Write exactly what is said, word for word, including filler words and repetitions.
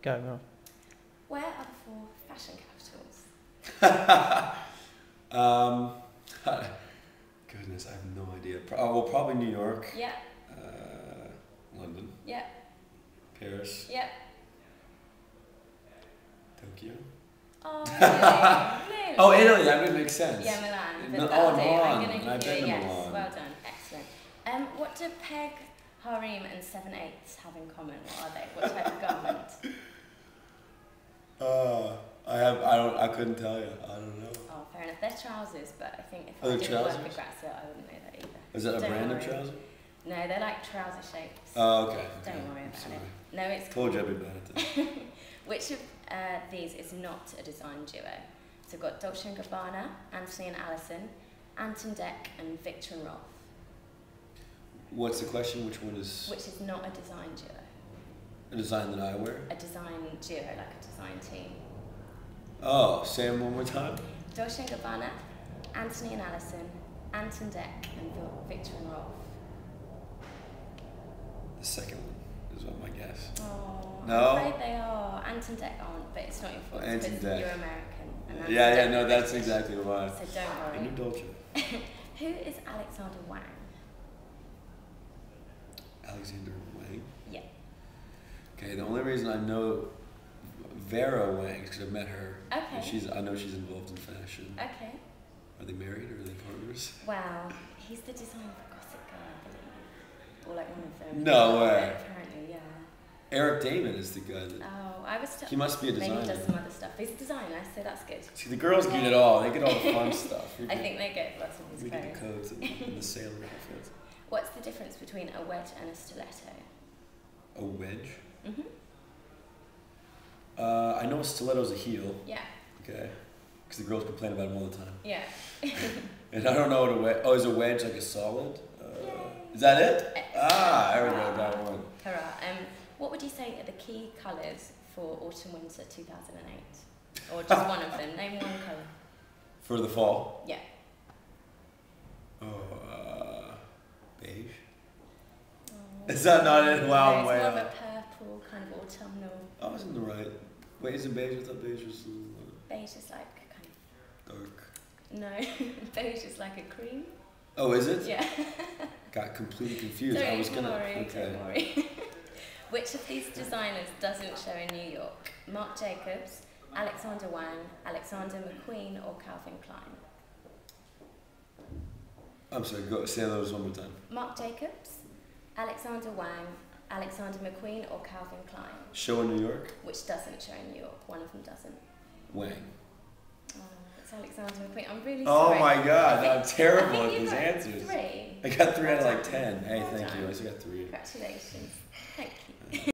Go, go. Where are the four fashion capitals? um, goodness, I have no idea. Pro oh, well, probably New York. Yeah. Uh, London. Yeah. Paris. Yeah. Tokyo. Oh, really? Really? Oh, Italy. That would make sense. Yeah, Milan. No, But oh, that'll do. Milan. I'm going to I've give you been a to yes. Milan. Well done. Excellent. Um, what do Peg, Harem, and Seven Eighths have in common? What are they? What type of garment? Uh, I have. I don't. I couldn't tell you. I don't know. Oh, fair enough. They're trousers, but I think if Oh, I they're didn't work trousers? with Grazia, I wouldn't know that either. Is it a Don't brand worry. of trouser? No, they're like trouser shapes. Oh, okay. okay. Don't worry I'm about sorry. it. No, it's Told you I'd be bad at this. Which of uh, these is not a design duo? So we've got Dolce and Gabbana, Anthony and Alison, Anton Deck, and Victor and Rolf. What's the question? Which one is Which is not a design duo? a design that I wear? A design duo, like a design team. Oh, say them one more time. Dolce and Gabbana, Anthony and Alison, Anton Deck, and Victor and Rolf. The second one is what my guess. Oh, No? I'm afraid they are. Anton Deck aren't, but it's not your fault. Oh, It's Anton because Deck. you're American. And Anton Yeah, yeah, Deck no, is that's British. exactly why. So don't I worry. knew Dolce. Who is Alexander Wang? Alexander Wang. Yeah. Okay, the only reason I know Vera Wang is because I've met her. Okay. And she's. I know she's involved in fashion. Okay. Are they married or are they partners? Wow, he's the designer for Gossip Girl, I believe. Or like one of them. No way. Apparently, yeah. Eric Damon is the guy that. Oh, I was. T He must be a Maybe he designer. does some other stuff. He's a designer, so that's good. See, the girls get it all. They get all the fun stuff. We I get- think they get lots of his We get the clothes. codes and, and the sailor outfits. What's the difference between a wedge and a stiletto? A wedge. Mm-hmm. Uh, I know a stiletto's a heel. Yeah. Okay. Because the girls complain about them all the time. Yeah. And I don't know what a wedge. Oh, is a wedge like a solid? Uh, Yay. is that it? Excellent. Ah, there we go. Got one. Hurrah. Um, what would you say are the key colours for autumn winter two thousand eight? Or just one of them? Name one colour. For the fall. Yeah. Oh, uh, beige. Oh. Is that not it? Wow, No, I'm it's way more of a off. purple, kind of autumnal. I was in the right. Wait, is it beige? I thought beige was uh, Beige is like kind of. dark. No, beige is like a cream. Oh, is it? Yeah. Got completely confused. Don't I was gonna. worry, okay. don't worry. Which of these designers doesn't show in New York? Marc Jacobs, Alexander Wang, Alexander McQueen, or Calvin Klein? I'm sorry. Go say those one more time. Marc Jacobs, Alexander Wang, Alexander McQueen, or Calvin Klein? Show in New York. Which doesn't show in New York. One of them doesn't. Wang. Oh, it's Alexander McQueen. I'm really Oh sorry. my God, I I'm think- terrible I at think you these got answers. Three. I got three out of Well like done. ten. Hey, Well thank done. you. I just got three. Congratulations. Thank you.